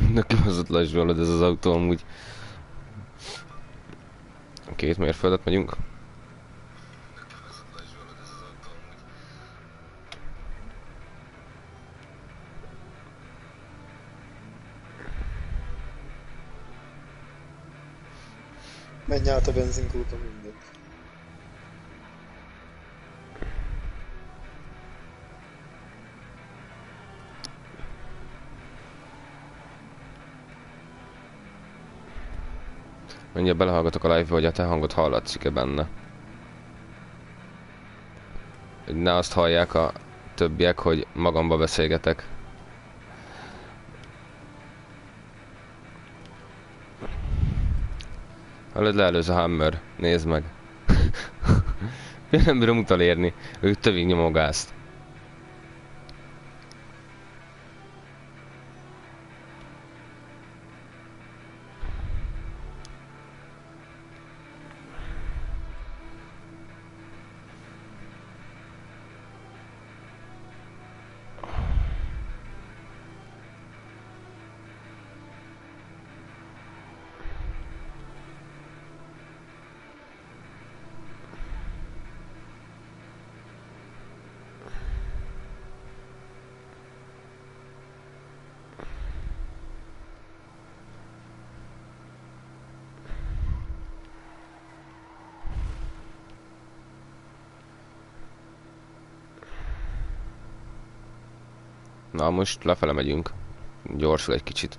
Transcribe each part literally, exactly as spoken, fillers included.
De kibaszott lassú halad ez az autó amúgy. Két mérföldet megyünk. Menj át a benzinkúton mindegy. Mindjárt belehallgatok a live-ba, hogy a te hangod hallatszik-e benne. Hogy ne azt hallják a többiek, hogy magamba beszélgetek. Hallod, leelőz a Hammer. Nézd meg. Én nem bírom utolérni. Ő tövig nyom a gázt. Na most lefele megyünk. Gyorsul egy kicsit.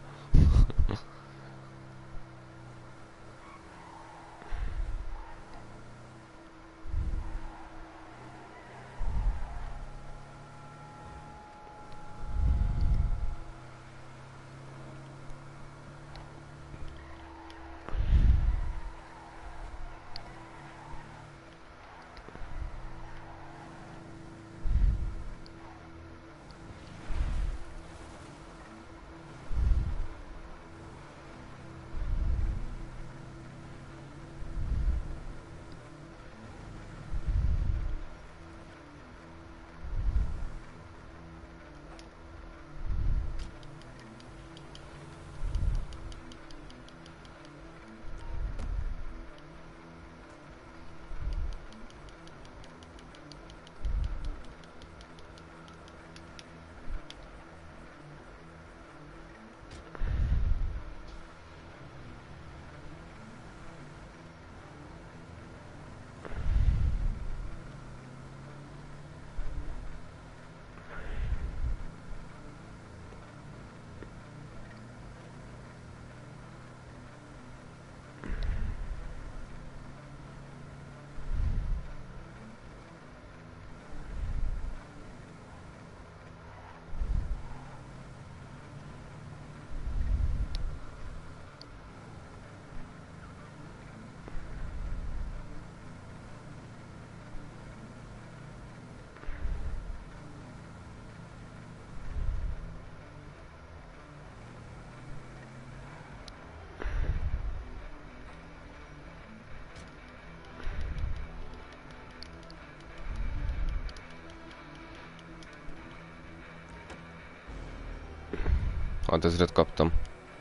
hatezret kaptam.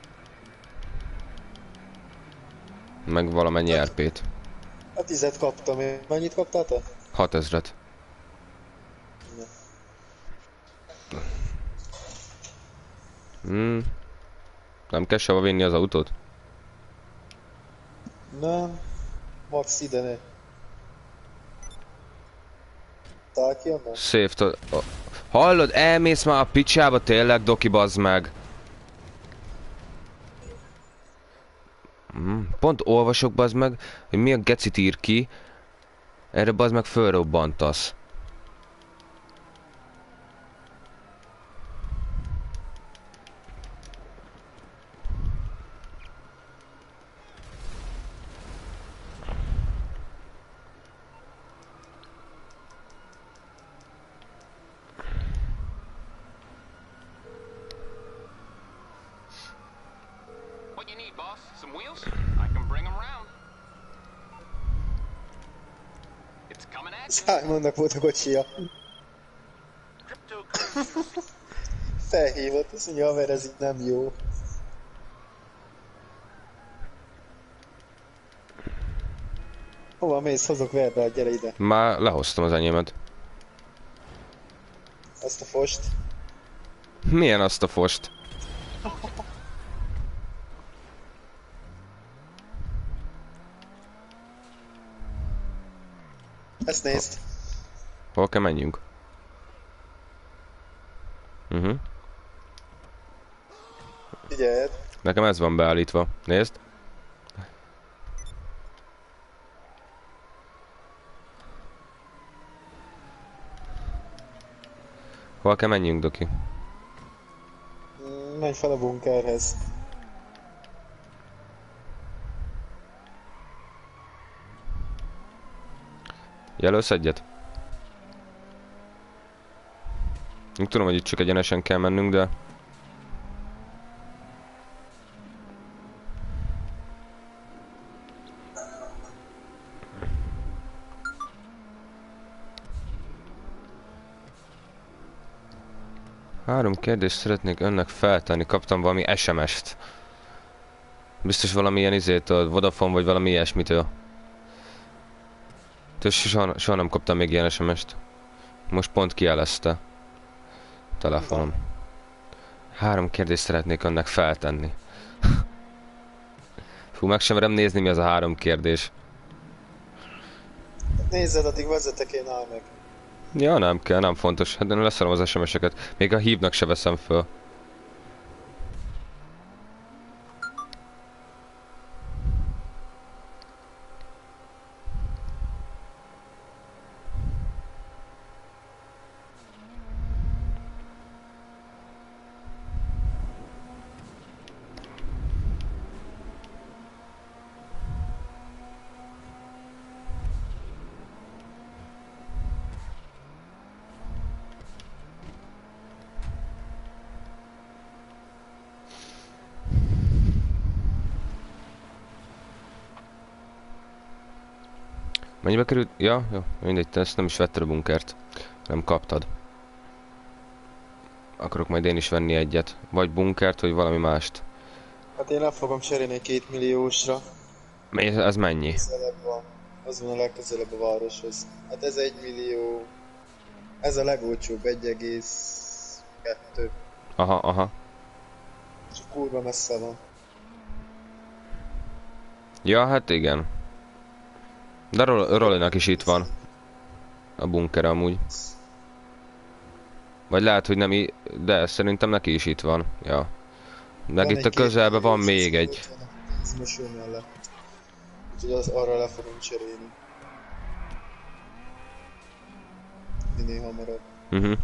Meg valamennyi er pét. A tizet kaptam én. Mennyit kaptál te? hatezret. Hmm. Nem kell sehova vinni az autót? Nem. Max ide ne. Tál ki onnan? Szép. Hallod, elmész már a picsába tényleg, Doki, bazd meg. Hmm. Pont olvasok, bazd meg, hogy mi a gecit ír ki. Erre bazd meg fölrobbantasz. Simonnak volt a kocsia. Felhívott, azt mondja, haver, ez így nem jó. Hova mész? Hozok verbát, gyere ide. Már lehoztam az enyémet. Azt a fost. Milyen azt a fost? Ezt nézd. Hol kell menjünk? Mhm. Uh-huh. Figyeld. Nekem ez van beállítva. Nézd. Hol kell menjünk, Doki? Mm, menj fel a bunkerhez. Jelölsz egyet? Nem tudom, hogy itt csak egyenesen kell mennünk, de... Három kérdést szeretnék önnek feltenni. Kaptam valami es em es-t. Biztos valami ilyen izétől, Vodafone vagy valami ilyesmitől. Tőle soha, soha nem kaptam még ilyen es em es-t. Most pont kijelezte. Telefonom. Három kérdést szeretnék önnek feltenni. Fú, meg sem merem nézni, mi az a három kérdés. Nézzed, addig vezetek, én áll meg. Ja, nem kell, nem fontos. Hát én leszarom az es em es-eket. Még a hívnak se veszem föl. Mennyibe került? Ja, jó, mindegy, te ezt nem is vetted a bunkert. Nem kaptad. Akarok majd én is venni egyet. Vagy bunkert, vagy valami mást. Hát én le fogom cserélni két milliósra. Ez, ez mennyi? Közelebb van. Az van a legközelebb a városhoz. Hát ez egy millió. Ez a legolcsóbb, egy egész kettő. Aha, aha. Csak kurva messze van. Ja, hát igen. De Rol Rolinak is itt van. A bunker amúgy. Vagy lehet, hogy nem i... De szerintem neki is itt van. Ja. Meg Van itt a egy közelben van két még egy. ott van a pénzmosó mellett. Úgyhogy az arra le fogom cserélni. Minél hamarabb. Mhm. Uh-huh.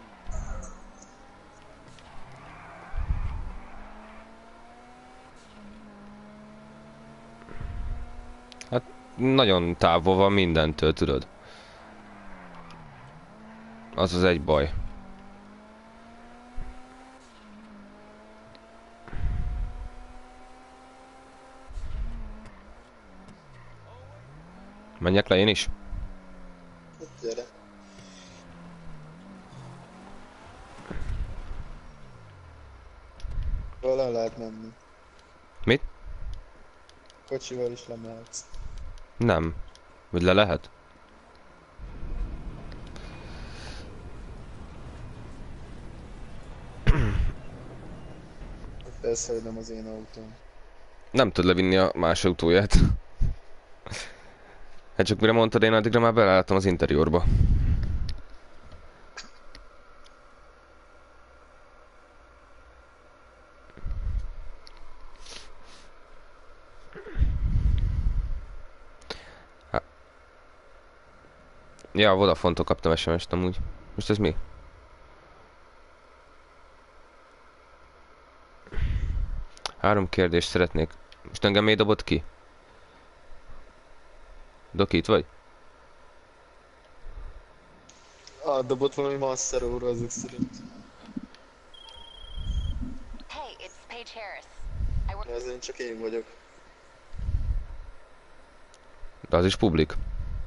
Hát nagyon távol van mindentől, tudod. Az az egy baj. Menjek le én is? Hát gyere. Vele lehet menni. Mit? Kocsival is lemehetsz. Nem. Vagy le lehet? Persze, hogy nem az én autóm. Nem tud levinni a más autóját. Hát csak mire mondtad, én addigra már beleálltam az interiorba. Há. Ja, a Vodafone-tól kaptam es em es-t amúgy. Most ez mi? Három kérdést szeretnék. Most engem miért dobott ki? Doki, itt vagy? Ah, dobott valami master óra azok szerint. Hey, it's Paige Harris. I work. Ezen csak én vagyok. De az is publik.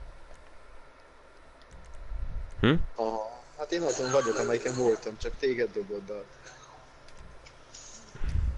Hm? Aha. Hát én azon vagyok, amelyiken voltam, csak téged dobod be.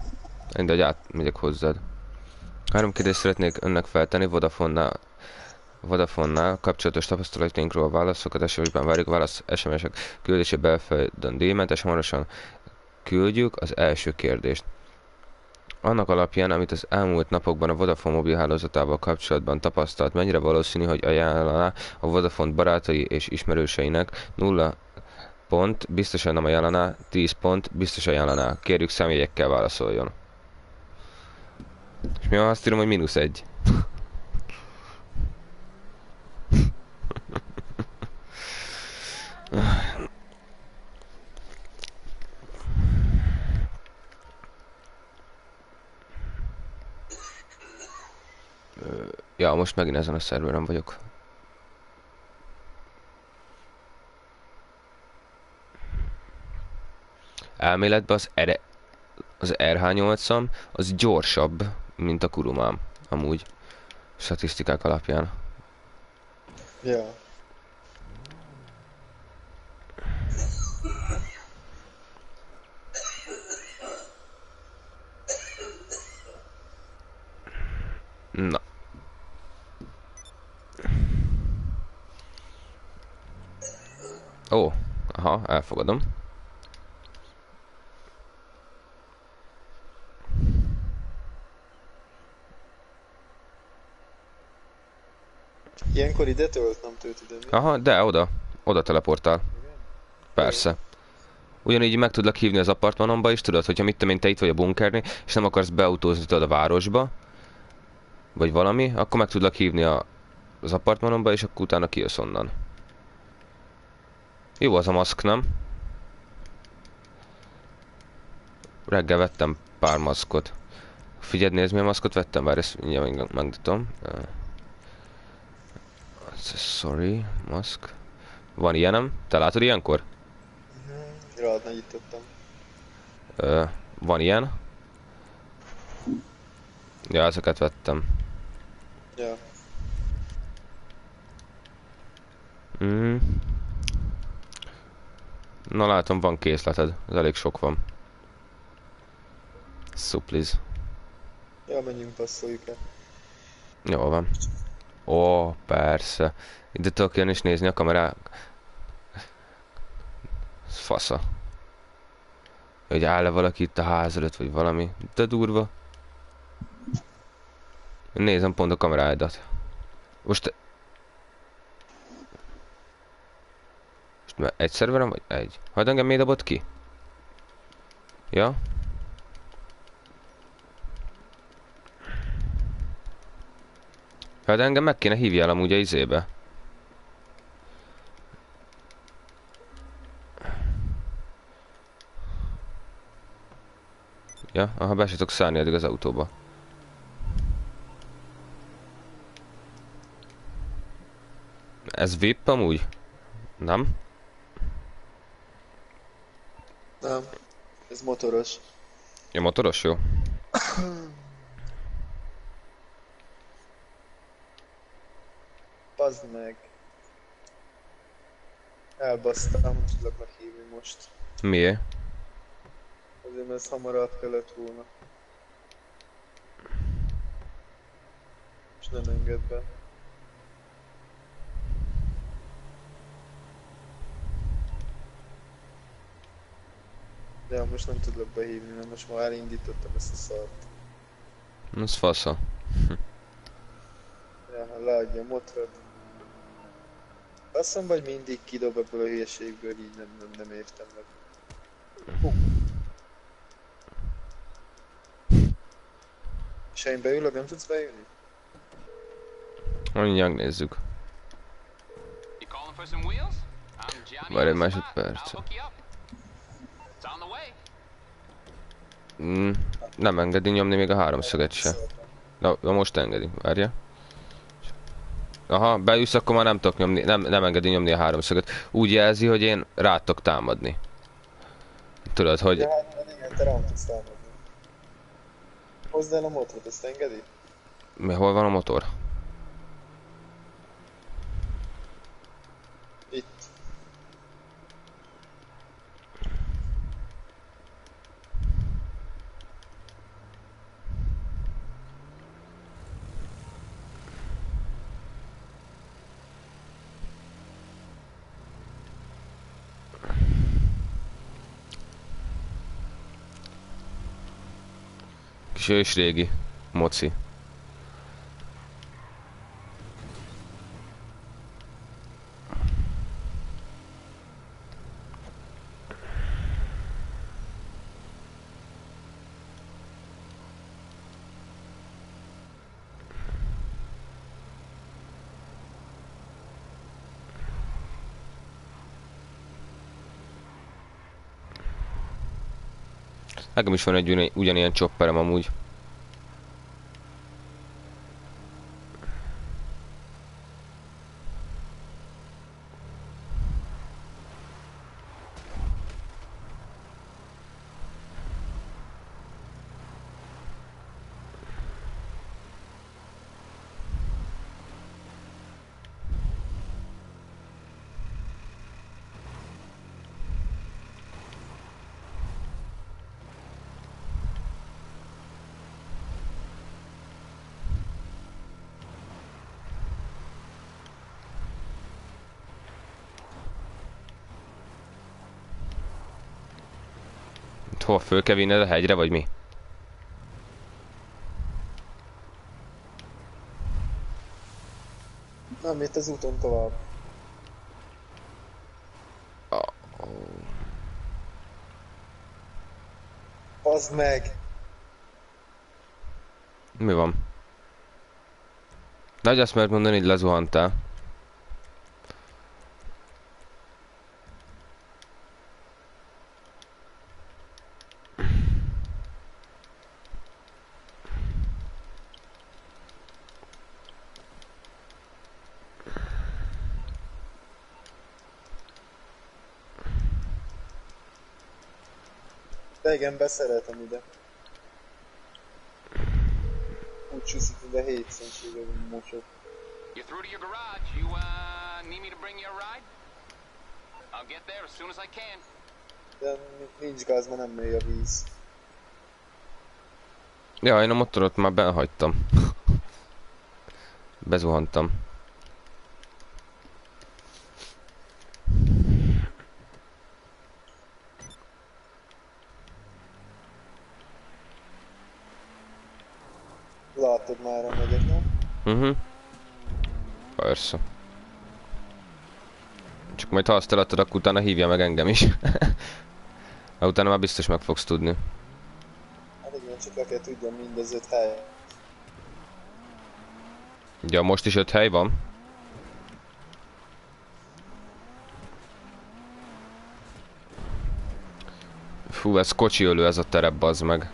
Mindegy, átmegyek hozzád. Három kérdést szeretnék önnek feltenni Vodafone-nál. Vodafone-nál kapcsolatos tapasztalatainkról válaszokat es em es-ben várjuk, válasz es em es-ek küldése belföldön díjmentes, hamarosan küldjük az első kérdést. Annak alapján, amit az elmúlt napokban a Vodafone mobilhálózatával kapcsolatban tapasztalt, mennyire valószínű, hogy ajánlaná a Vodafone barátai és ismerőseinek nulla pont, biztosan nem ajánlaná, tíz pont, biztos ajánlaná. Kérjük számjegyekkel válaszoljon. És mi van, azt írom, hogy mínusz egy. Ja, most megint ezen a szerveren vagyok. Elméletben az, R az er há nyolcam az gyorsabb, mint a Kurumám. Amúgy. Statisztikák alapján. Ja. Na. Ó, aha, elfogadom. Ilyenkor ide tölt, nem tölt ide. Mi? Aha, de oda. Oda teleportál. Igen? Persze. Ugyanígy meg tudlak hívni az apartmanomba is, tudod, hogyha mit tudom én, te itt vagy a bunkerni, és nem akarsz beautózni tudod a városba, vagy valami, akkor meg tudlak hívni a, az apartmanomba, és akkor utána kijössz onnan. Jó az a maszk, nem? Reggel vettem pár maszkot. Figyeld, nézd, milyen maszkot vettem, bár ezt mindjárt megmutatom. Uh, sorry, maszk. Van ilyenem? Te látod ilyenkor? Uh-huh. Rád nagyítottam. Uh, van ilyen. Ja, ezeket vettem. Ja. Mm. Na látom, van készleted. Ez elég sok van. Supplies. Ja, menjünk, passzoljuk el. Jól van. Ó, persze. Ide tudok jönni és nézni a kamerák. Ez fasza. Hogy áll-e valaki itt a ház előtt, vagy valami. De durva. Nézem pont a kameráidat. Most... Most egy szerveren vagy? Egy. Hagyd engem miért dobott ki? Ja? Hát engem meg kéne hívjál amúgy a izébe. Ja, aha, be se tudok szállni eddig az autóba. Ez vé i pé amúgy? Nem? Nem. Ez motoros. Ja, motoros, jó? Bazd meg. Elbasztam, hogy tudok meghívni most. Miért? Azért, mert ez hamarabb kellett volna. És nem enged be. Ja, most nem tudlak behívni, mert most már elindítottam ezt a szart. Ez fasza. Ja, leadja a motorod. Azt mondom, hogy mindig kidob ebből a hülyeségből, így nem, nem, nem értem meg. Hú. És ha én beülök, nem tudsz beülni? Mindjárt nézzük. Várj egy másodperc. Mm, nem engedi nyomni még a háromszöget se. Na, na most engedi, várja. Aha, beülsz, akkor már nem tudok nyomni, nem, nem engedi nyomni a háromszöget. Úgy jelzi, hogy én rá tudok támadni. Tudod, hogy... Ja, hát, hát igen, te rám tudsz támadni. Hozd el a motorot, ezt engedi? Mi, hol van a motor? Itt. Kis ős régi moci. Nekem is van egy ugyan- ugyanilyen chopperem amúgy. Hova föl kell vinned a hegyre, vagy mi? Nem, itt az úton tovább. Bazd meg! Mi van? De hogy azt mert mondani, hogy lezuhantál. De igen, beszereltem ide. Úgy csúszik ide hétszentsége, mocsok. You're through to your garage. You, uh, need me to bring you a ride? I'll get there as soon as I can. De nincs gáz, mert nem mély a víz. Ja, én a motorot már behagytam. Bezuhantam. Látod már a megyek, nem? Mhm. Uh-huh. Persze. Csak majd ha azt eladtad, akkor utána hívja meg engem is. Ha utána már biztos meg fogsz tudni. Hát igen, csak le kell tudjam mindez öt hely. Ja, most is öt hely van? Fú, ez kocsiölő ez a terep, bazd meg.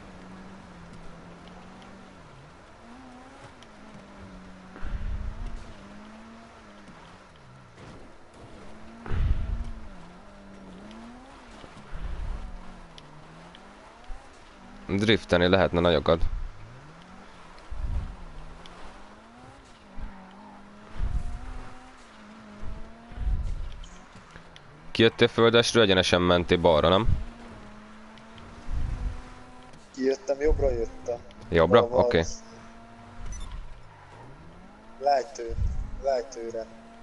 Drifteni lehetne nagyokat. Kijöttél földesről, egyenesen mentél balra, nem? Kijöttem, jobbra jöttem. Jobbra? Valahol Oké. az- Lágytő. Lágytőre.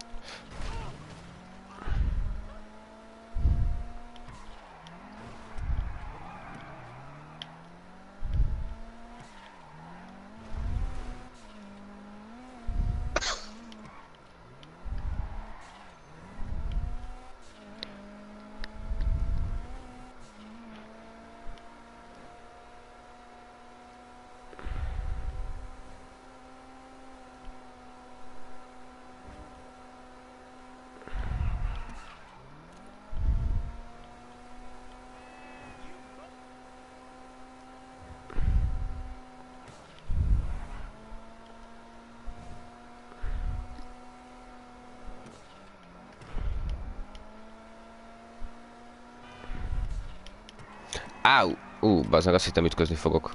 Áú! Ú, bazd meg, azt hittem ütközni fogok.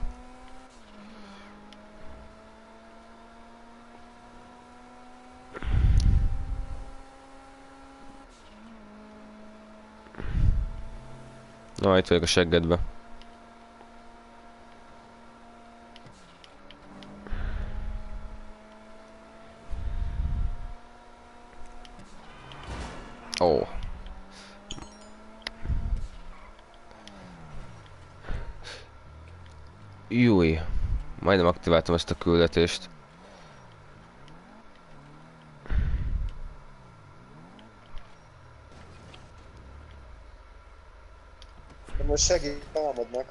Na, itt vagyok a seggedbe. Ó. Júj. Majdnem aktiváltam ezt a küldetést. De most segít, támadnak.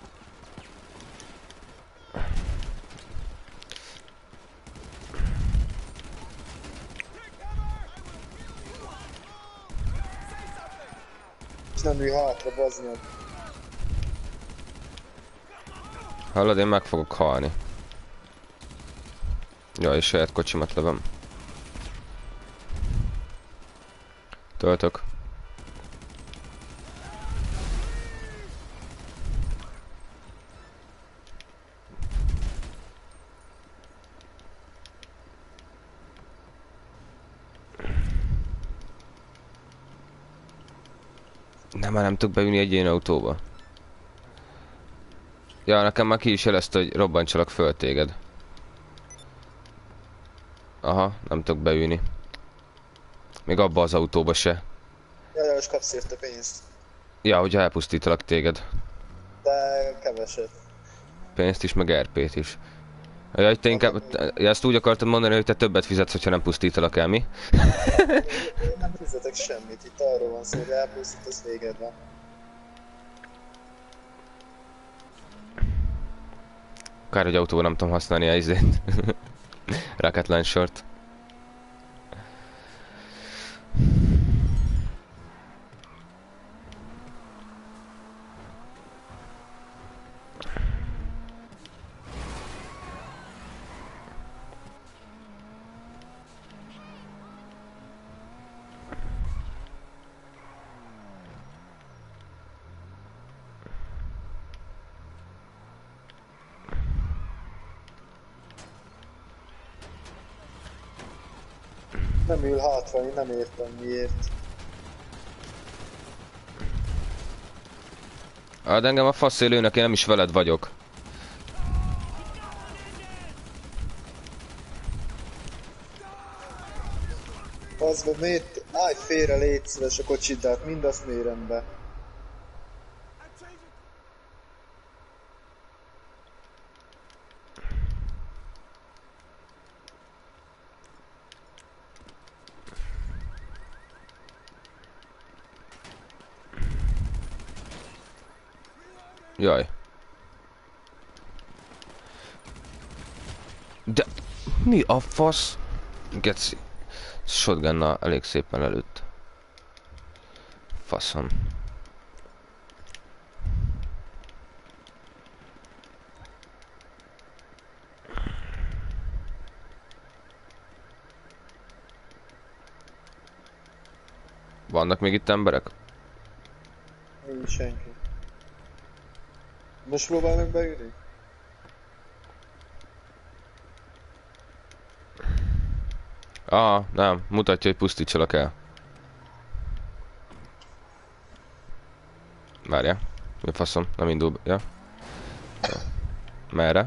És nem ülj hátra, bazd meg. Hallod, én meg fogok halni. Ja, és saját kocsimat lövöm. Töltök. Nem, már nem tudok beülni egy ilyen autóba. Ja, nekem már ki is jelezte, hogy robbantsalak föl téged. Aha, nem tudok beülni. Még abba az autóba se. Jaj, most kapsz érte pénzt. Ja, hogyha elpusztítalak téged. De keveset. Pénzt is, meg er pét is. Ja, hogy te inkább... Ja, ezt úgy akartad mondani, hogy te többet fizetsz, hogyha nem pusztítalak el, mi? Én nem fizetek semmit, itt arról van szó, hogy elpusztít, az véged van. Kár, hogy autóban nem tudom használni a izét. Rocket Launchert. Nem ül hátra, én nem értem miért. Hát engem a faszélőnek, én nem is veled vagyok. Az meg miért? Állj félre, légy szíves a kocsiddát, mindazt mérem be. Jaj. De... Mi a fasz? Geci. Shotgunnal elég szépen előtt. Faszom. Vannak még itt emberek? Nincs senki. Most próbál meg beülni? Aha, nem. Mutatja, hogy pusztítsalak el. Várja. Mi faszom? Nem indul. Ja. Ja. Merre?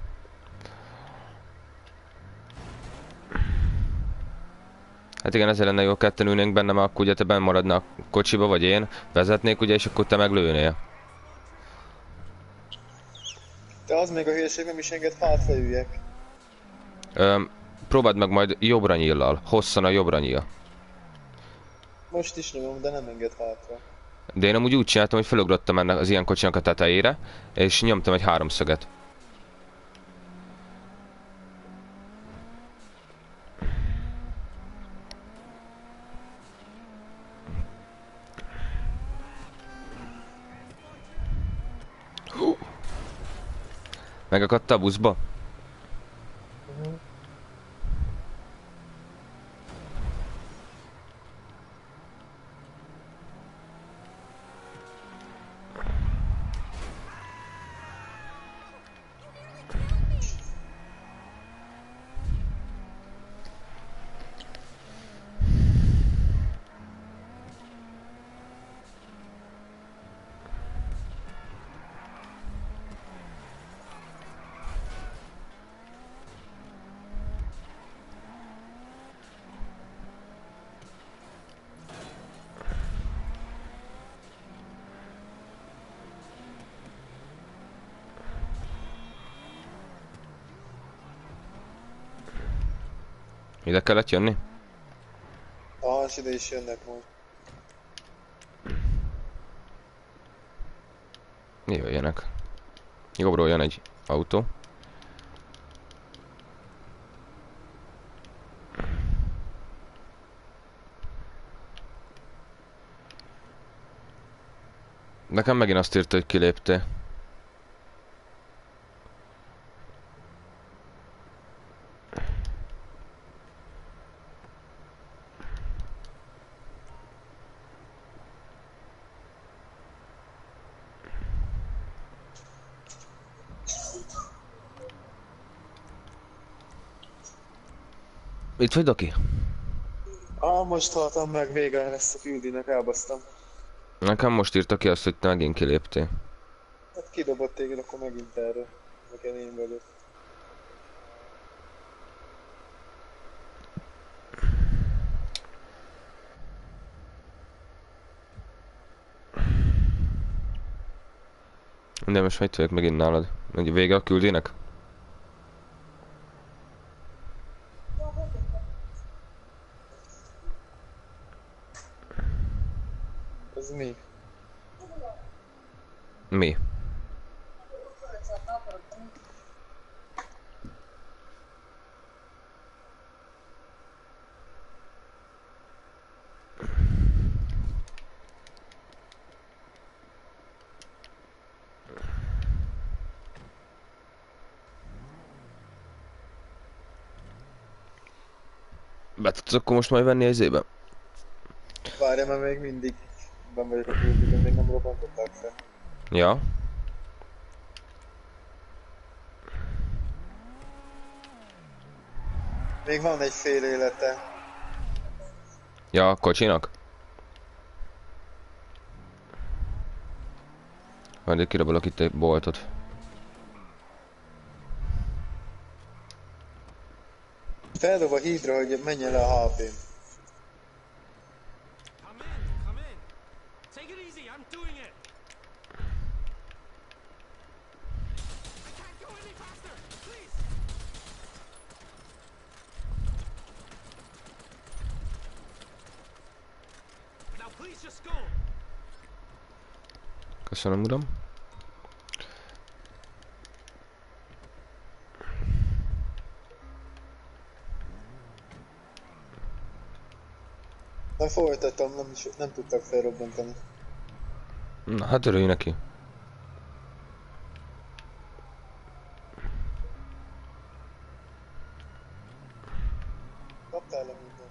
Hát igen, ezért lenne jó, ketten ülnénk benne, mert akkor ugye te benn maradnál a kocsiba, vagy én vezetnék, ugye, és akkor te meglőnél. De az még a hülyeség, nem is enged hátra üljek. Öm, próbáld meg majd jobbra nyíllal. Hosszan a jobbra nyíl. Most is nyomom, de nem enged hátra. De én amúgy úgy csináltam, hogy felugrottam ennek az ilyen kocsinak a tetejére, és nyomtam egy háromszöget. Megakadt a buszba? Ide kellett jönni? Aha, és ide is jönnek most. Jöjjenek. Jobbról jön egy autó. Nekem megint azt írta, hogy kiléptél. Itt vagy, Doki? Ah, most haltam meg, vége lesz a küldinek, elbasztam. Nekem most írta ki azt, hogy te megint kiléptél. Hát kidobott téged, akkor megint erre. Nekem én vagyok. De most majd vagyok megint nálad. Hogy vége a küldének? Ez mi? Mi? Be tudsz akkor most majd venni az ébe? Várja, mert még mindig ben vagyok a küldiben, még nem robbantották fel. Ja. Még van egy fél élete. Ja, a kocsinak? Majd kirabolok itt egy boltot. Feldob a hídra, hogy menjen le a há pén. Come in, come in. Take it easy, I'm doing it. I can't go any faster, please. Now please just go. Köszönöm, uram. Nem folytatom, nem, is, nem tudtak felrobbantani. Na, hát örülj neki. Kaptál le mindent?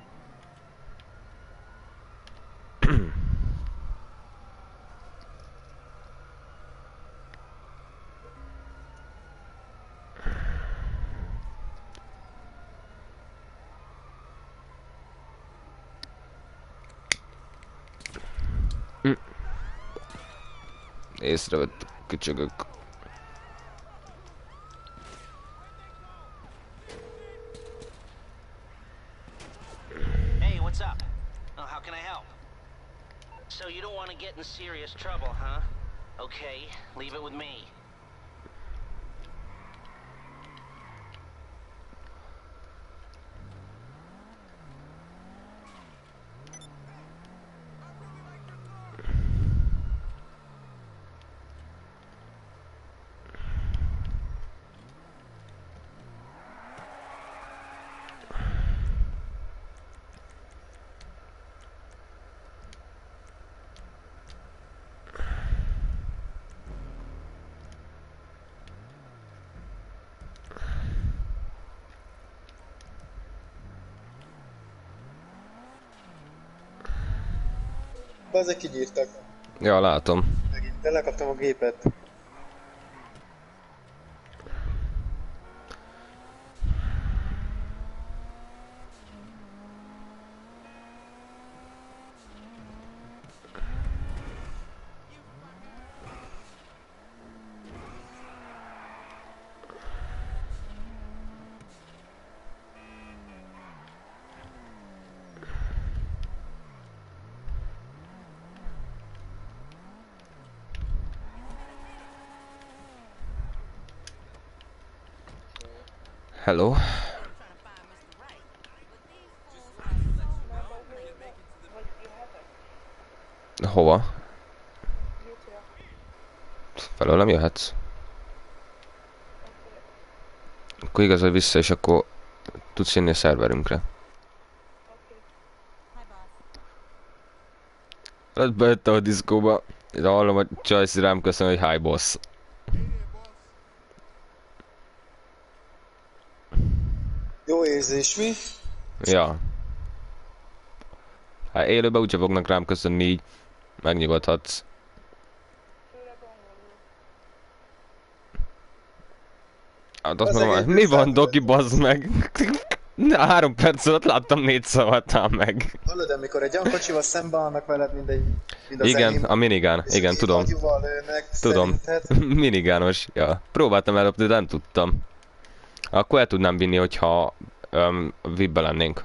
Észrevett köcsögök. Hey, what's up? Oh, how can I help? So you don't want to get in serious trouble, huh? Okay, leave it with me. Bazeg kigyírtak. Ja, látom. Megint, de lekaptam a gépet. Hello. Trying to find Mister Right. Hova? Felőlem jöhetsz. Akkor igazolj vissza, és akkor tudsz jönni a szerverünkre. Hát bejöttem a diszkóba. De hallom, hogy Csajci rám köszön, hogy hi boss. Jó érzés, mi? Ja. Hát élőben úgyse fognak rám köszönni, így megnyugodhatsz. Hát azt Az mondom, egész mi van, számít. Doki, bazd meg? Na, három perc alatt láttam négy szavat, ám meg. Hallod, amikor egy olyan kocsival szembe állnak veled, mint, egy, mint az Igen, enyém, a minigán, és igen, két tudom. agyúval lőnek, Tudom. szerinted? Minigános, ja. Próbáltam ellopni, de nem tudtam. Akkor el tudnám vinni, hogyha um, vé i pé-be lennénk.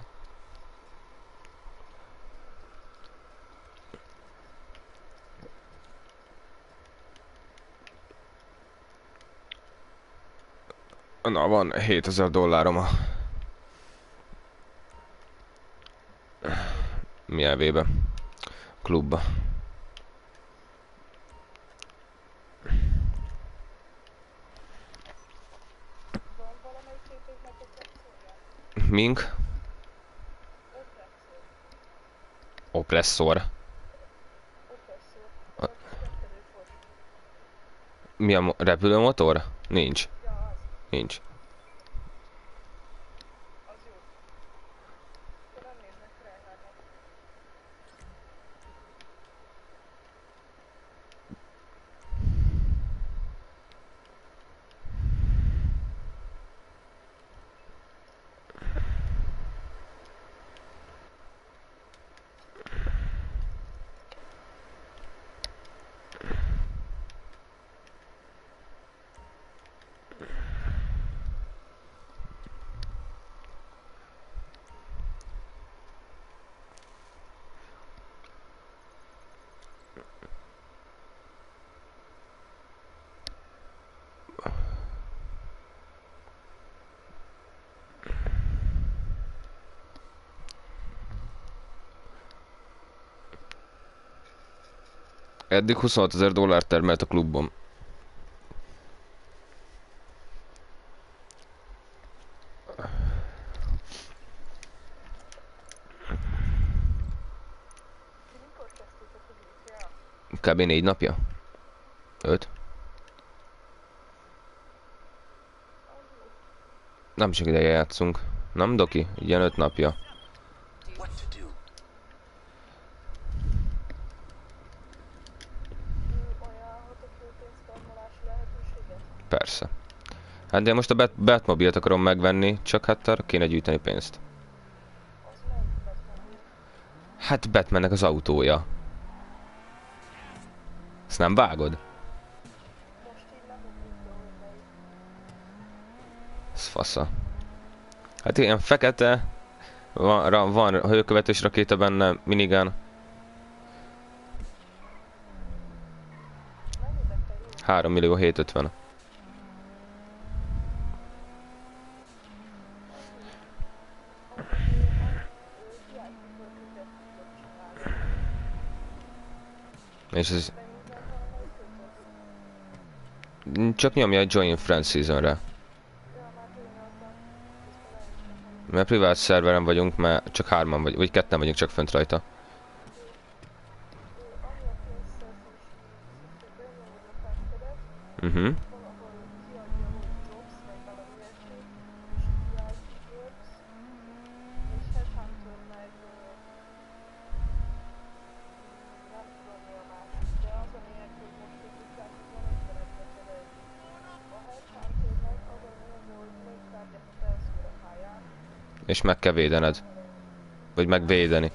Na, van hétezer dollárom a... Milyen vébe? Klubba. Mink? Opresszor. A... Mi a mo- repülőmotor? Nincs. Nincs. Eddig huszonhat ezer dollárt termelt a klubban. Kb. négy napja? Öt? Nem csak ideje játszunk. Nem, Doki? Ilyen öt napja. What to do? Persze. Hát de most a Bat Batmobilt akarom megvenni, csak hát arra kéne gyűjteni pénzt. Hát Batmannek az autója. Ezt nem vágod? Ez fasza. Hát ilyen fekete, van, ra, van hőkövetős rakéta benne, minigán. három millió hétszázötven. És ez... Csak nyomja egy Join Friends Seasonre. Mert privát szerveren vagyunk, mert csak hárman vagy, vagy ketten vagyunk csak fönt rajta. Mhm. Uh-huh. És meg kell védened. Vagy megvédeni.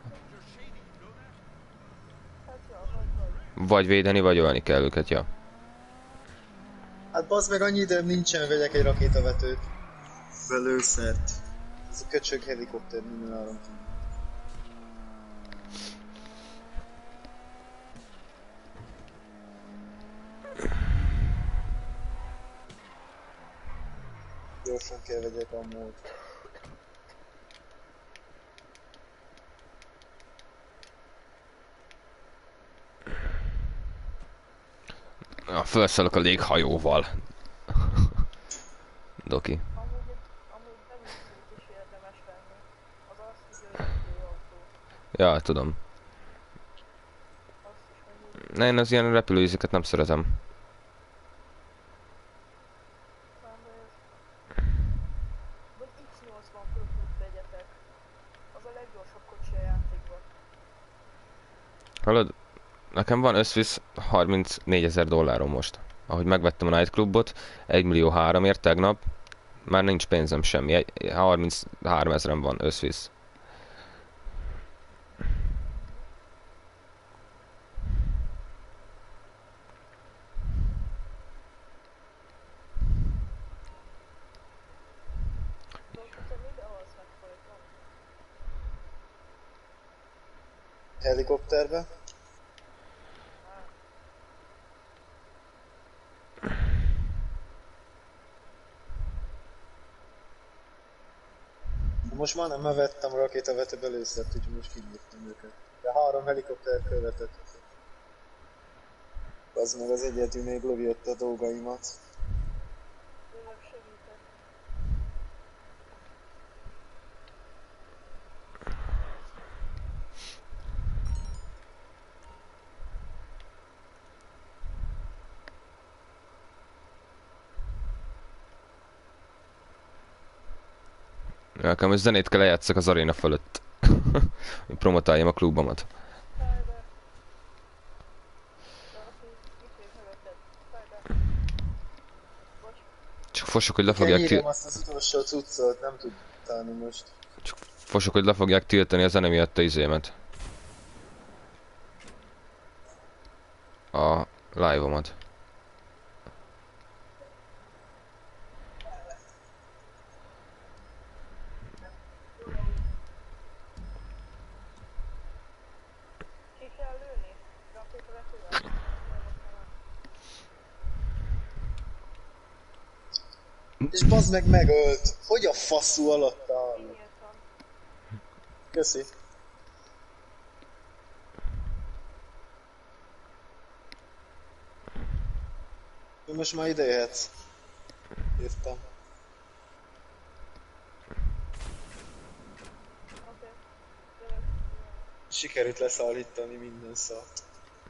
Vagy védeni, vagy ölni kell őket, ja. Hát bazd meg, annyi időm nincsen, vegyek egy rakétavetőt. Belőszert. Ez a köcsög helikopter minden áram. Gyorsan kell vegyek a mód. felszállok a léghajóval. Doki. Amúgy, amúgy nem is is érdemes venni. Az azt, hogy örökké autó. Ja, tudom. Azt is mondjuk, Ne, én az ilyen repülőizéket nem szeretem. számba ez. Vagy iksz nyolcvan Pro-Tube vegyetek. Az a leggyorsabb kocsi a játékban. Hallod? Nekem van összvisz harmincnégyezer dollárom most. Ahogy megvettem a Nightclubot, egy millió háromért tegnap, már nincs pénzem semmi, egy- harminchárom ezeren van összvisz. Dolgok, te még alsz meg folyton. Helikopterbe. Most már nem vettem rakétavetőbe először, úgyhogy most kinyittam őket. De három helikopter követett. Az meg az egyetű még lövi a dolgaimat. Jövök, segítek. Nekem most zenét kell lejátszak az aréna fölött. Hogy promotáljam a klubomat. Szállj be. Valaki itt ér mögötted. Szállj be. Bocs. Csak fosok, hogy le Kell fogják, írjam ti- azt az utolsó cuccot, nem tud találni most. fosok, hogy le fogják tiltani a zene miatt a izémet. A live-omat. Ki kell lőni? Rakétavetővel? És bazd meg megölt! Hogy a faszú alatt áll? Kinyíltam. Köszi. Most már ide jöhetsz. Írtam. Oké. Jövök. Sikerült leszállítani minden szart.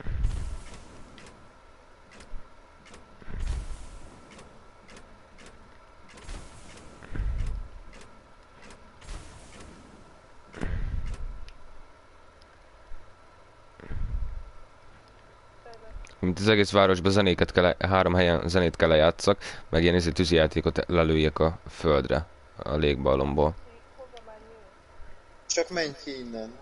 Szállj be. Mint az egész városban zenéket kell, három helyen zenét kell lejátszak, meg ilyen izé tűzijátékot lelőjek a földre, a légballomból. Ti hova menj jön? Csak menj ki innen.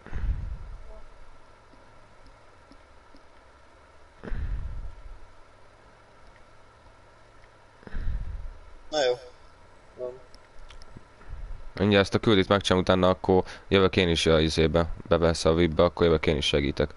Na jó. Van. Mindjárt ezt a küldit megcsinálom, utána akkor jövök én is a izébe, bevesz a vibbe, akkor jövök én is segítek.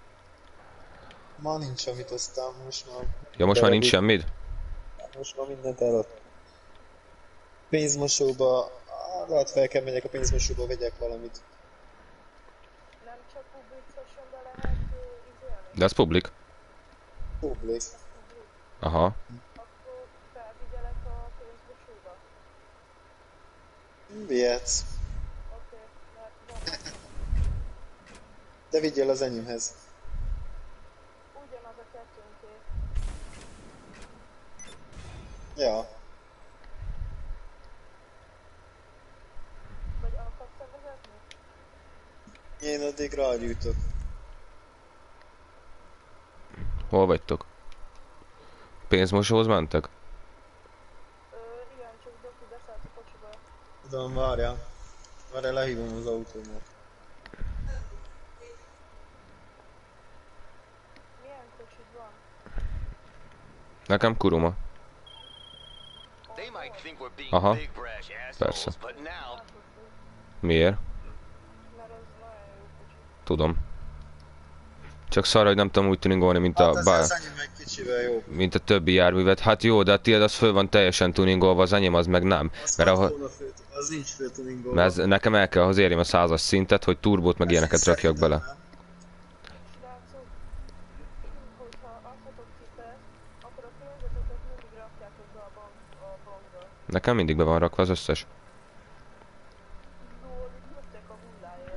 Ma nincs amit aztán most már. Ja, most már nincs Darabig. semmid? Most már mindent eladtam. Pénzmosóba... Á, lehet fel kell menjek a pénzmosóba, vegyek valamit. Nem csak Public Sessionbe lehet ö, izélni? De ez publik. Public. Public. Aha. Akkor felvigyelek a pénzmosóba? Vihetsz. Oké, mert van. De vigyél az enyémhez. Ugyanaz a kettőnké. Ja. Vagy akarsz te vezetni? Én addig rágyújtok. Hol vagytok? Pénzmosóhoz mentek? Ö, igen, csak Doki beszállt a kocsiba. Tudom, várjál. Várjál, lehívom az autómat. Milyen kocsid van? Nekem kuruma. They might think we're being Aha. big brash assholes, Persze. but now Miért? Mert az nagyon jó kocsi. Tudom. Csak szar, hogy nem tudom úgy tuningolni, mint Hát a, ez bá, az enyém egy kicsivel jó. mint a többi járművet. Hát jó, de a tiéd az föl van teljesen tuningolva, az enyém az meg nem. Az, Mert, hat ahol, volna fő, az nincs főtuningolva. mert ez, nekem el kell ahhoz érjem a százas szintet, hogy turbót meg ilyeneket rakjak bele. Srácok, hogyha adhatok tippet, Nekem mindig be van rakva az összes. Lol, itt jöttek a hulláért.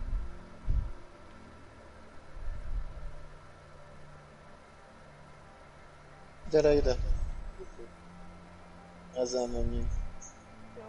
Gyere ide. Ezzel menjünk. Jó.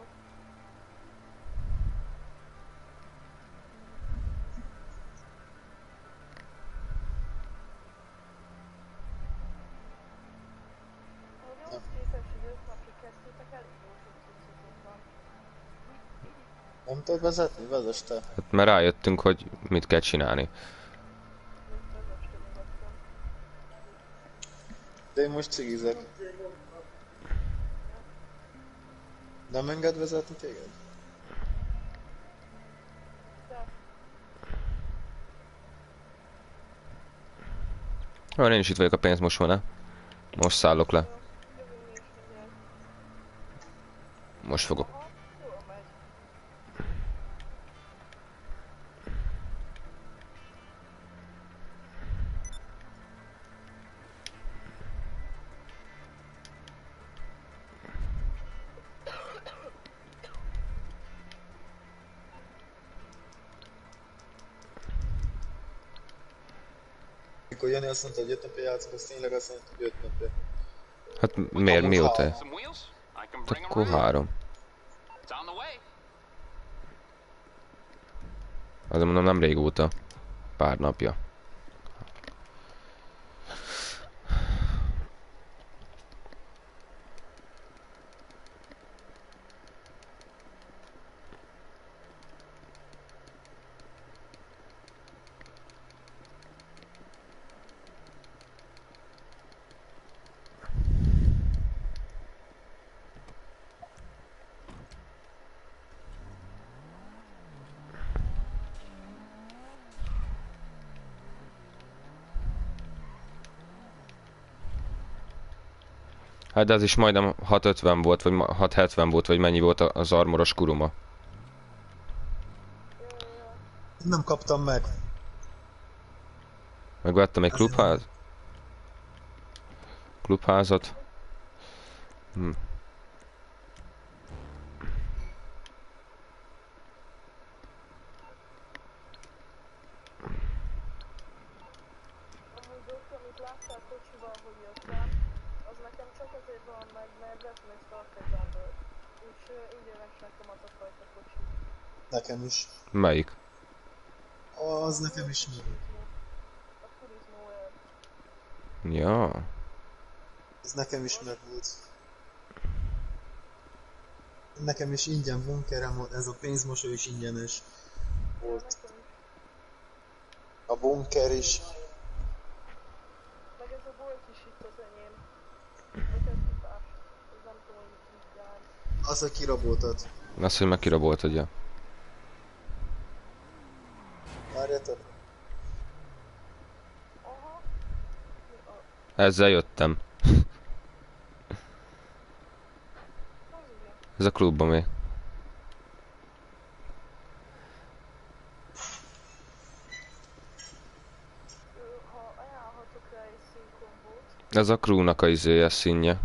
Ahogy ahhoz képest, hogy öt napig kezdtétek, elég jó sok cuccotok van. Nem tudod vezetni? Vezess te. Hát mert rájöttünk, hogy mit kell csinálni. Még vezess te nyugodtan. De én most cigizek. Nem enged vezetni téged? De, Van, én is itt vagyok a pénzmosónál. Most szállok le. jó, jövünk mi is mindjárt. Most fogok. Aha, jól megy. Mikor Jani azt mondta, hogy öt napja játszok, az tényleg azt mondta, hogy öt napja. Hát miért, mióta? Some wheels? I can bring 'em Akkor around. három. It's on the way. Azért mondom, nem régóta. Pár napja. Hát de az is majdnem hatszázötven volt, vagy ma- hatszázhetven volt, vagy mennyi volt a- az armoros kuruma. Nem kaptam meg. Megvettem egy klubház. Klubházat. Hm. Amúgy ott, amit láttál kocsival, hogy jöttem, az nekem csak azért van meg, mert vettem egy Starkezemből. És uh, ingyenes nekem az a fajta kocsi. Nekem is. Melyik? Az nekem is mi. A Turismo olyan. Ja. Ez nekem is megvolt. Nekem is ingyen bunkerem volt, ez a pénzmosó is ingyenes volt. Nekem is. A bunker is. Meg ez a bolt is itt az enyém. Vagy ez hibás. Ez nem tudom, hogy mit jár. Az, hogy kiraboltad. Azt, hogy megkiraboltad, ja. Várjatok. Aha. Mi a... Ezzel jöttem. Az igen. Ez a klubban még. Ö, Ha ajánlhatok rá egy színkombót, Ez a crewnak a izéje, színje.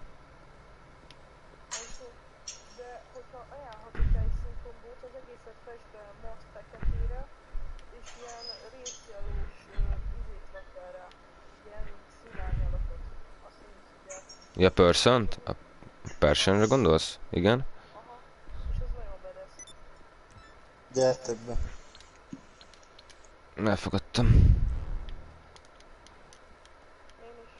az, de hogyha ajánlhatok rá egy színkombót, az egészet fest be mat feketére, és ilyen részjelós izét rak el rá. Ilyen szivárnyalakot. Azt nem tudják. Ja, Persont? A Persianre gondolsz? Igen? Aha. És az nagyon bedesz. Gyertek be. Elfogadtam. Én is.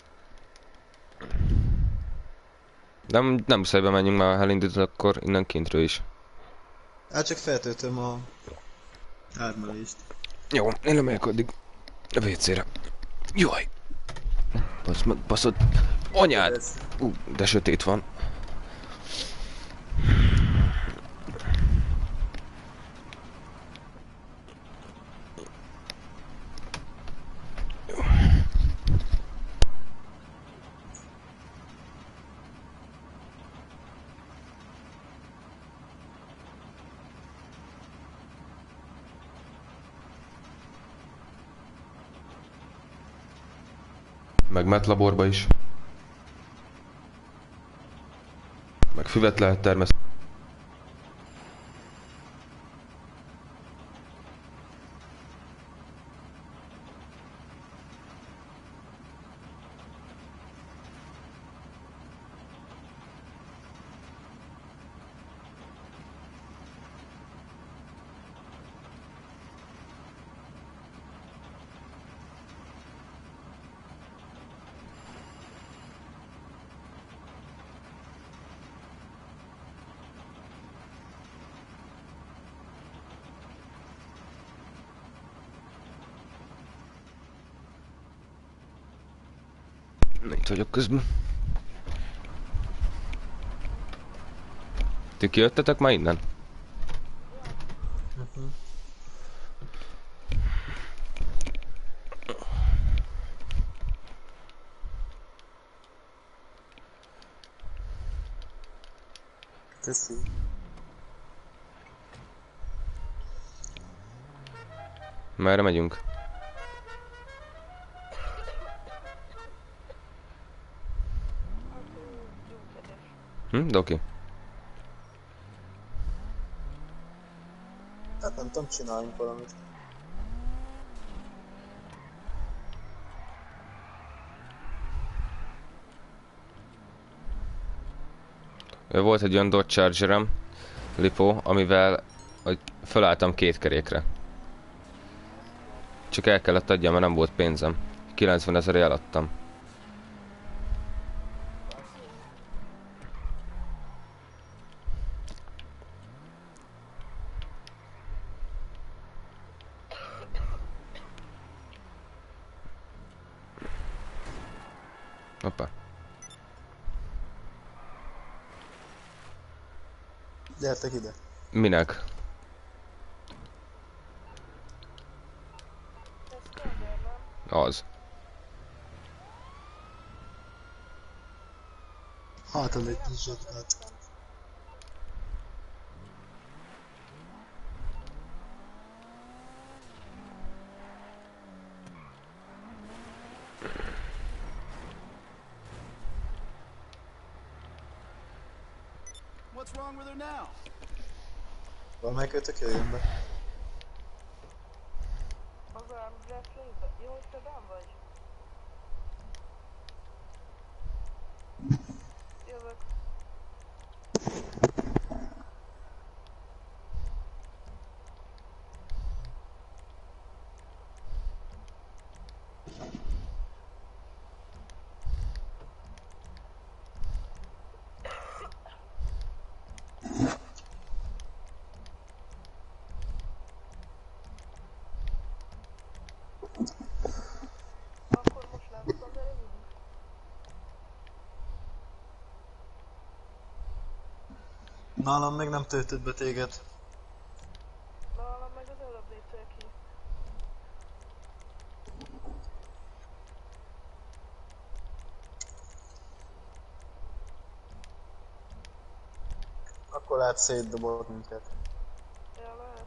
De nem nem muszáj bemenjünk már, ha elindítod, akkor innen kintről is. Hát csak feltöltöm a termelést. Jó, én lemegyek addig a vécére. Jaj! Basz meg, baszod. Anyád! Ez. Ú, de sötét van. Meg metlaborba is. meg füvet lehet termeszteni. Itt vagyok közben. Ti kijöttetek már innen? Köszi. Merre megyünk? Hát ő gyógyszeres. Hm, Doki? Hát nem tudom, csináljunk valamit. Volt egy olyan Dodge Chargerem, Lipó, amivel hogy fölálltam két kerékre. Csak el kellett adjam, mert nem volt pénzem. kilencven ezerért eladtam. Hoppá. Gyertek ide. Minek? Ez Skander, nem? Az. Hátad egy kis zsatkát. What's wrong with her now? Valamelyikőtök jöjjön be. Az armwrestlingbe? Jó, hogy te benn vagy? Jövök. Akkor most nem tudom elvinni. Nálam meg nem töltött be téged. Nálam meg az előbb léptél ki. Akkor lehet szétdobott minket. Ja, lehet.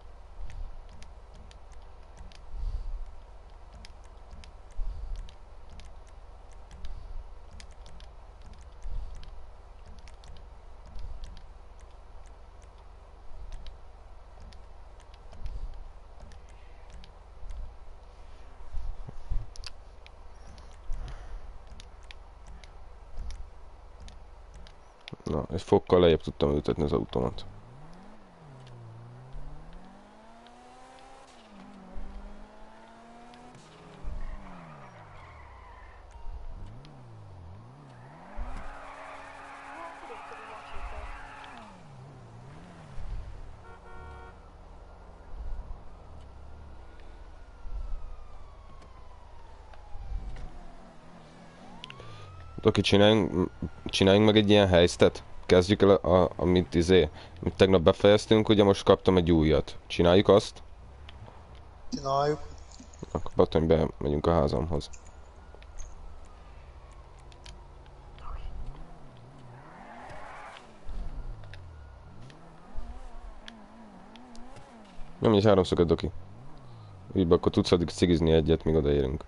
Na, egy fokkal lejjebb tudtam ültetni az automat. Tudok tudni macsétát. Doki, csináljunk, csináljunk meg egy ilyen helyzetet. Kezdjük el, a, a, amit izé, amit tegnap befejeztünk, ugye most kaptam egy újat. Csináljuk azt? Csináljuk. Akkor Batony, be megyünk a házamhoz. Nem, egy háromszöget, Doki. Így be, akkor tudsz addig cigizni egyet, míg odaérünk.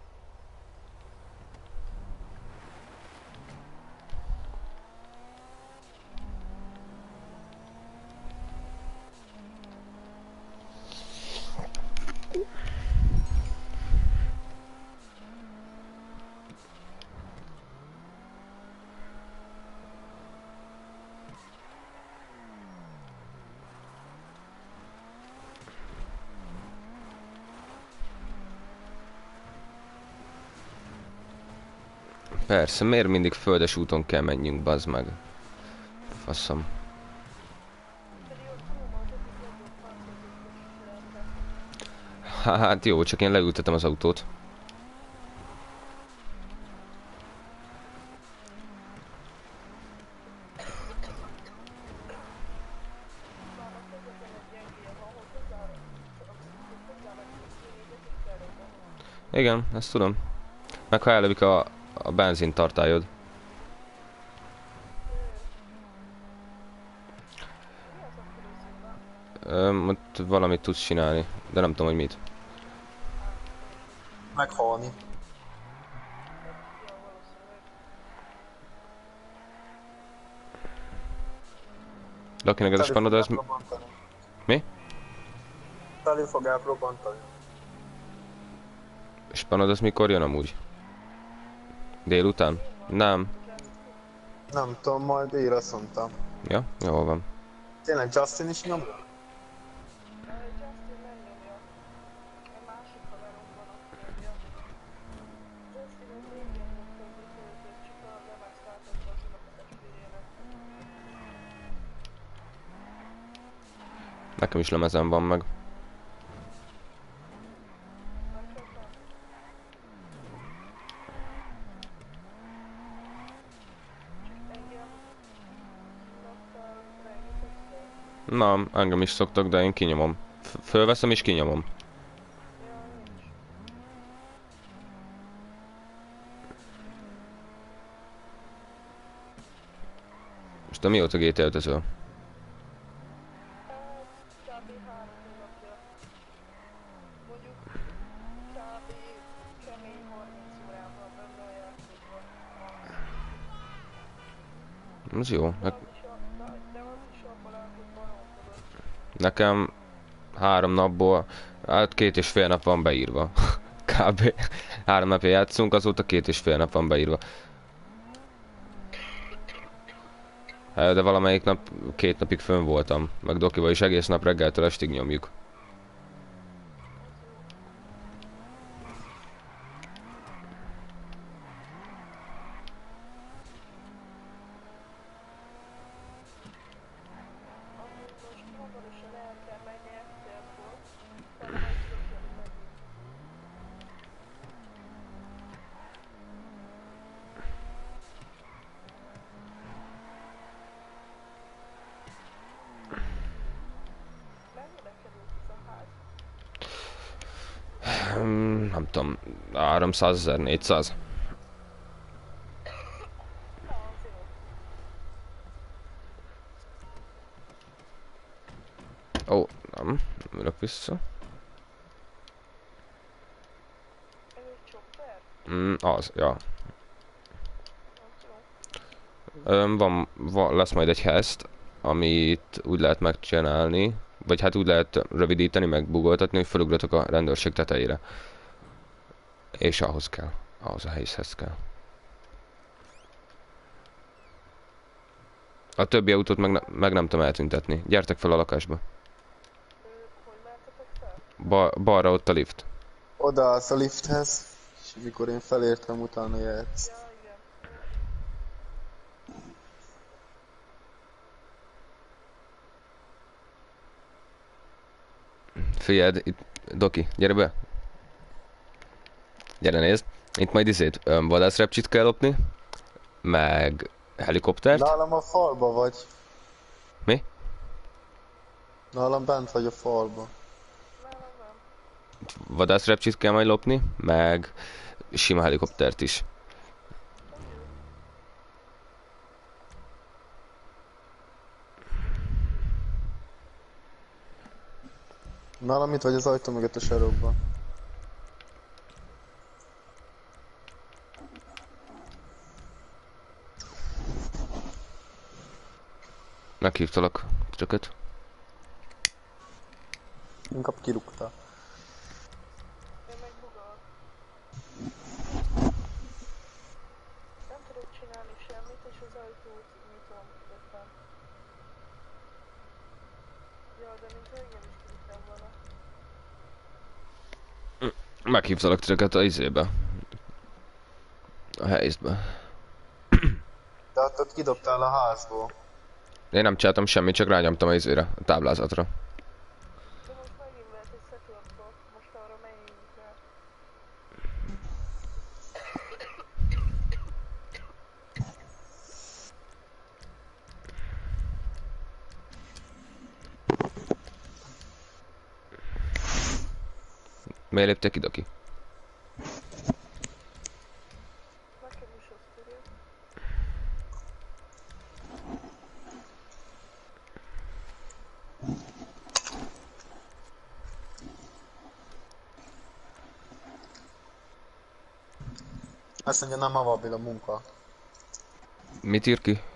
Persze, miért mindig földes úton kell menjünk, bazd meg? Faszom. Pedig ott tudom, az egyik legjobb páncélzős rendben. Hát jó, csak én leültetem az autót. Már a közvetlen egy gyengéje van, hogy hozzá, hozzá meg tudsz vinni egyet, és cserébe. Igen, ezt tudom. Meg ha ellövik a, a benzin tartályod. Mi az akkor őszintén? Öm, ott valamit tudsz csinálni, de nem tudom, hogy mit. Meghalni. Ja, valószínűleg. Laki, neked a spanod az... Mi? Felül fog elrobbantani. Spanod az mikor jön amúgy? Délután? Nem. Nem tudom, majd ír, azt mondtam. Ja, jól van. Tényleg Justin is nyom? Justin nem nyomja. Egy másik haverunk van, aki nyomja. Justin az régen nyomta az ütőzőt, csak a levextáltatta az unokatestvérjének. Nekem is lemezem van meg. Már csak nem. Csak engem naptál rengetegszer. Na, engem is szoktak, de én kinyomom. F- Fölveszem és kinyomom. Ja, én is. Most te mióta gé té ötözöl? Hát, kb. három hónapja. Mondjuk kb. kemény harminc órán van benne a játékban. Ez jó. De Ne- az is a, de, de az is abban áll, hogy baromkodott. nekem három napból, hát két és fél nap van beírva. Kb. Három napja játszunk, azóta két és fél nap van beírva. Hát, de valamelyik nap, két napig fönn voltam. Meg Dokival is egész nap reggeltől estig nyomjuk. Amúgy most hamarosan el kell menni Esztergból, utána majd tudok jönni megint. Mennyire került ez a ház? Hmm, nem tudom, háromszázezer, négyszáz. Na, az jó. Ó, nem, ülök vissza. Ez egy chopper? Mm, az, ja. Nem tudom. Öm, van, van, lesz majd egy heszt, amit úgy lehet megcsinálni, vagy hát úgy lehet rövidíteni, meg bugoltatni, hogy felugratok a rendőrség tetejére. És ahhoz kell, ahhoz a helyhez kell. A többi autót meg, ne, meg nem tudom eltüntetni. Gyertek fel a lakásba. Ö, hogy mentetek fel? Ba, balra ott a lift. Odaállsz a lifthez, és mikor én felértem, utána jöhetsz. Ja, igen. Figyeld, itt, Doki, gyere be. Gyere nézd. Itt majd izét, öm, vadászrepcsit kell lopni, meg helikoptert. Nálam a falba vagy. Mi? Nálam bent vagy a falba. Nálam nem. Vadászrepcsit kell majd lopni, meg sima helikoptert is. Nálam itt vagy az ajtó mögött a sarokban. Meghívtalak, trököt. Inkább kirúgtál. Én meg bugolok. Nem tudok csinálni semmit, és az ajtót nyitom közben. Ja, de mint régen is kirúgtam volna. Meghívtalak trököt a izébe. a helyzetbe. De ott, ott kidobtál a házból. Én nem csináltam semmit, csak rányomtam a izére, a táblázatra. De most megint lehet egy second block, most arra menjünk rá. Miért léptek ide ki? Nekem is azt írja. Azt mondja, nem avabil a munka. Mit ír ki?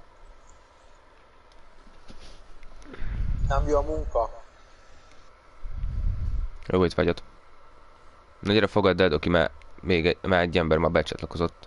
Nem jó a munka. Jó, itt vagyok. Na gyere, fogadd el, Doki, mert még egy, már egy ember már becsatlakozott.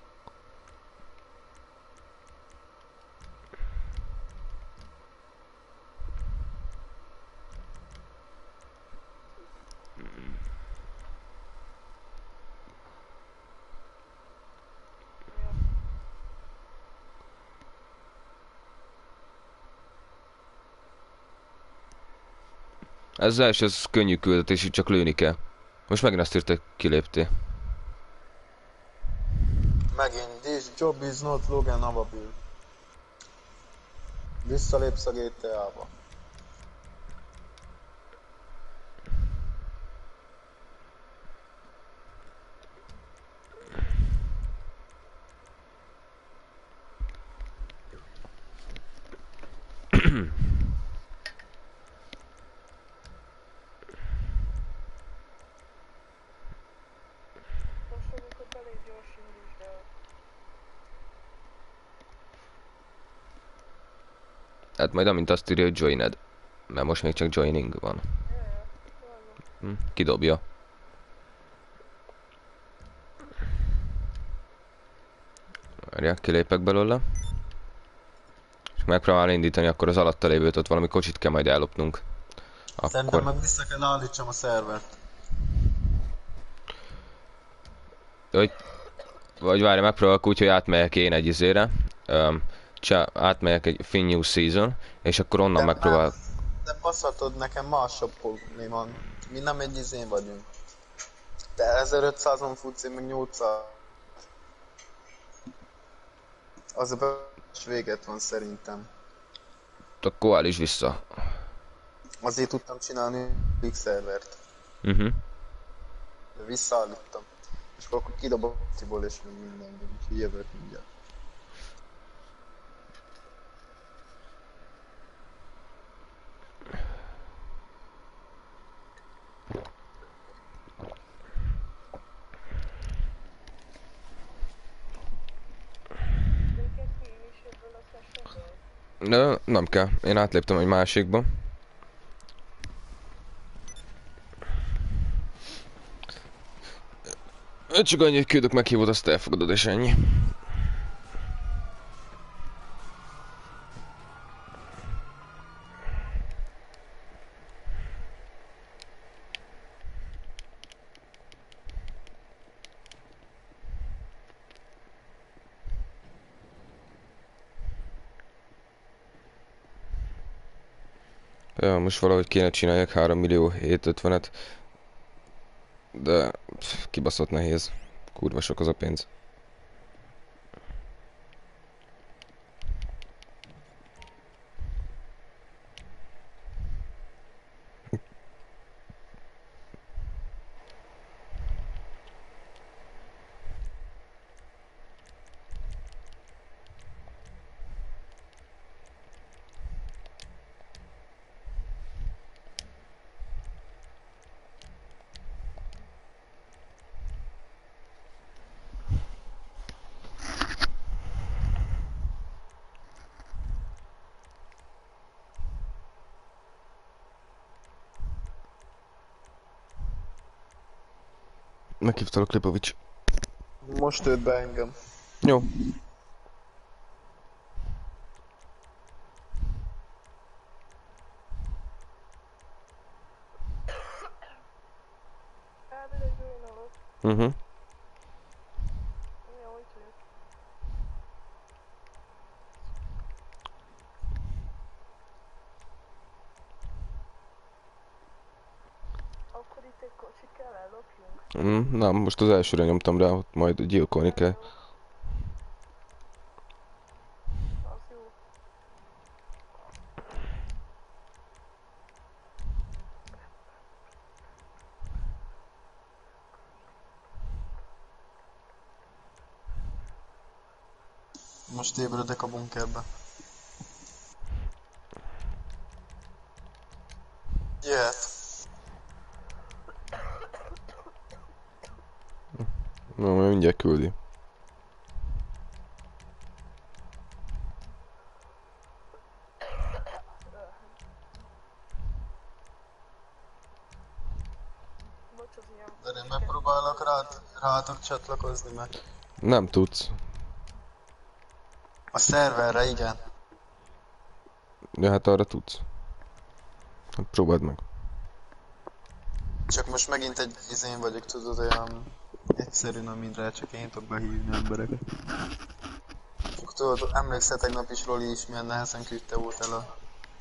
Ez az első, ez könnyű küldetés, így csak lőni kell. Most megint azt írta, hogy kiléptél. Megint, this job is not Logan avabil. Visszalépsz a gé té á-ba. Most amikor belé gyors indítsd el. Hát majd amint azt írja, hogy joined. Mert most még csak joining van. Jajjá, vágom. Hm, kidobja. Várjál, kilépek belőle. És megpróbál indítani, akkor az alatta lévőt, ott valami kocsit kell majd ellopnunk. Szerintem Akkor... meg vissza kell állítsam a szervert. Hogy... Vagy várj, megpróbálok úgy, hogy átmegyek én egy izére. Um, csá, átmegyek egy Fin New Season, és akkor onnan De megpróbál... nem, de baszhatod, nekem másabb probléma. Mi nem egy izén vagyunk. Te ezerötszázon futsz, én meg nyolcszáz. Az a be- véget van szerintem. Akkor áll is vissza. Azért tudtam csinálni X szervert. Mhm. Uh-huh. De visszaállítottam. És akkor kidobom a Tiból és még mindenből. Úgyhogy jövök mindjárt. Őket ki is ebből a sessionből. De nem kell, én átléptem egy másikba. Csak annyi, hogy küldök meghívót, azt elfogadod, és ennyi. Ja, most valahogy kéne csináljak három millió hétszázötvenet. De pff, kibaszott nehéz. Kurva sok az a pénz. Meghívtalak, Lipovics. Most őt be engem. Jó. Elvileg joinolok. Mhm. Uh-huh. Jó. játékkocsit kell ellopjunk? Mm, nem, most az elsőre nyomtam rá, ott majd gyilkolni kell. Az jó. Most ébredek a bunkerbe. Jöhet. Na, majd mindjárt küldi. Bocs, az ilyen... De én megpróbálok rád, rátok csatlakozni meg. Nem tudsz. A szerverre, igen. Ja, hát arra tudsz. Hát próbáld meg. Csak most megint egy izén vagyok, tudod, olyan egyszerűen, amire csak én tudok behívni embereket. Csak tudod, emlékszel tegnap is Roli is milyen nehezen küldte volt el a...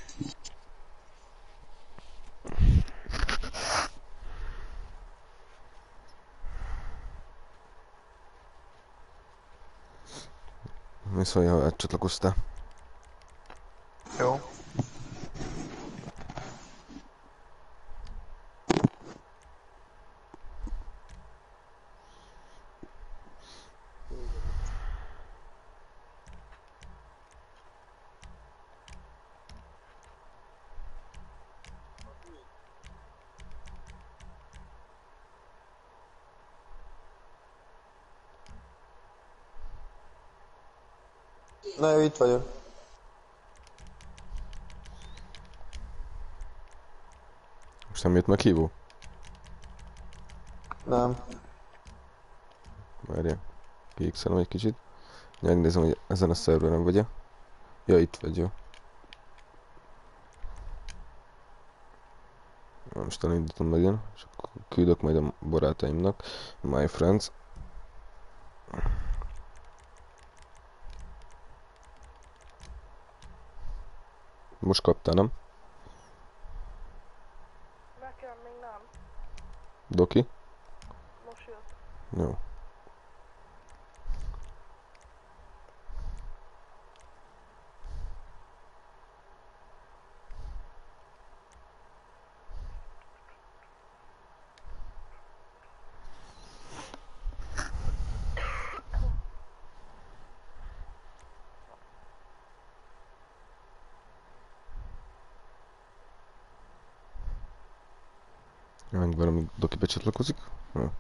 Mi szólja, ha átcsatlakoztál? Jó. Na jó, itt vagyok. Most nem jött meghívó? Nem. Várjál. Kiixelem egy kicsit. Megnézem, hogy ezen a szerveren vagy-e. Ja, itt vagy, jó. Most elindítom megint, és akkor küldök majd a barátaimnak. My friends. Most kaptál, nem? Nekem még nem. Doki? Most jött. Jó. Megvárom, amíg Doki becsatlakozik. Ja.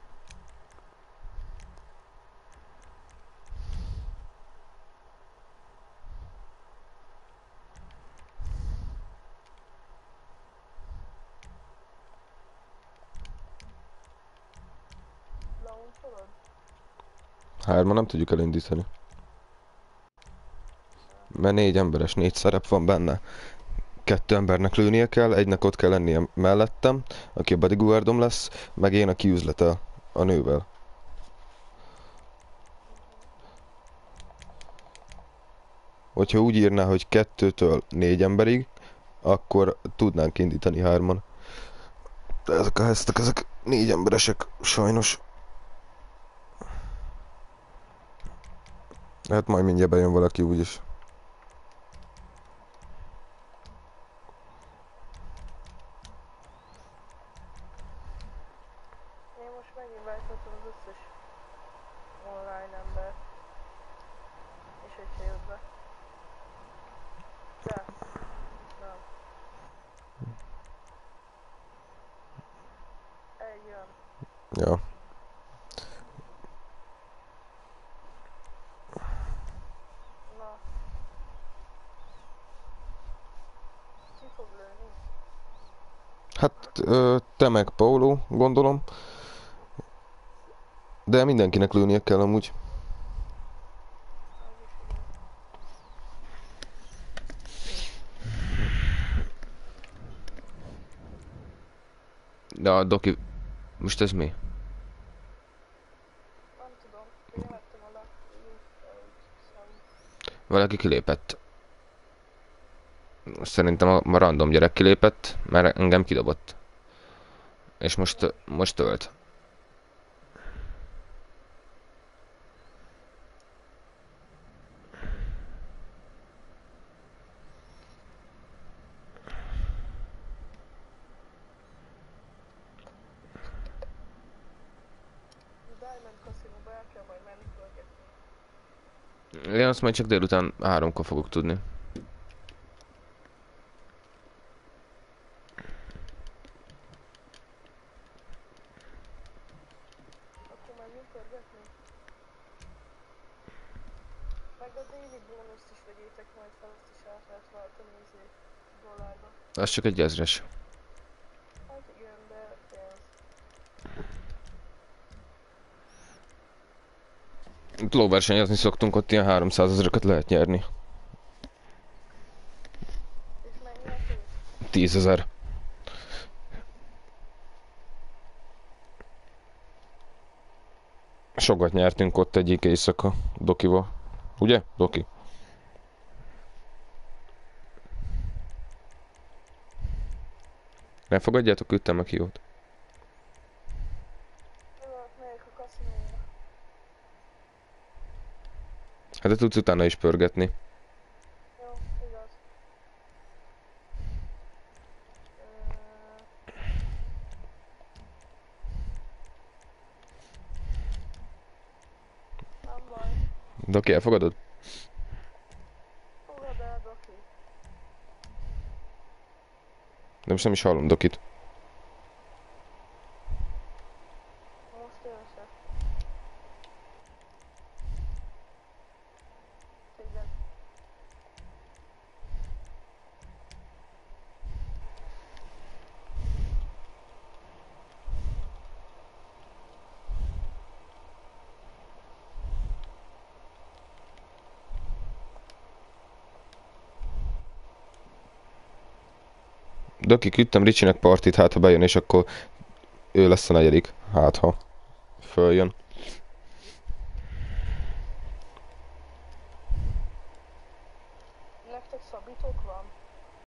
Launcolod? Hárman nem tudjuk elindítani. Mert négy emberes, négy szerep van benne. Kettő embernek lőnie kell, egynek ott kell lennie mellettem, aki a bodyguardom lesz, meg én, aki üzletel a nővel. Hogyha úgy írná, hogy kettőtől négy emberig, akkor tudnánk indítani hárman. De ezek a hesztek, ezek négy emberesek, sajnos. Hát majd mindjárt bejön valaki úgyis. Én most meginváltottam az összes online embert. És hogyha jött be. De. Nem. Egy jön. Ja. Na. Ki fog lőni? Hát ö, te meg Paulo, gondolom. De mindenkinek lőnie kell amúgy. Az is igaz. De a Doki... Most ez mi? Nem tudom. Én vettem a lock sound. Valaki kilépett. Szerintem a, a random gyerek kilépett, mert engem kidobott. És most, most tölt. Diamond Casino-ba el kell majd menni pörgetni. Én azt majd csak délután háromkor fogok tudni. Akkor menjünk pörgetni. Meg a daily bónuszt is vegyétek majd fel, azt is át lehet váltani izé dollárba. Az csak egy ezres. Hát igen, de pénz. Itt lóversenyezni szoktunk, ott ilyen háromszázezreket lehet nyerni. És mennyi a pénz? Tízezer. Sokat nyertünk ott egyik éjszaka Dokival. Ugye, Doki? Nem fogadjátok, küldtem a kiót. Jó, megyek a kaszinóra. Hát de tudsz utána is pörgetni. Jó, igaz. Ö, Nem baj. Doki, elfogadod? Fogad el, Doki. De most nem is hallom Dokit. Most én se. Téged. Doki, küldtem Ricsinek partit, hát ha bejön, és akkor ő lesz a negyedik. Hát ha följön.